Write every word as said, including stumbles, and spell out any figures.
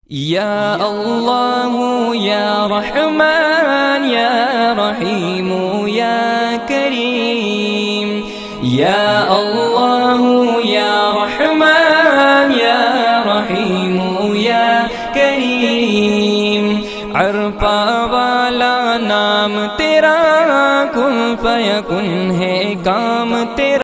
या अल्लाह या रहमान या रहीम या करीम। या अल्लाह या रहमान या रहीम या करीम। अरफा वाला नाम तेरा, कुन फयकुन है काम तेरा।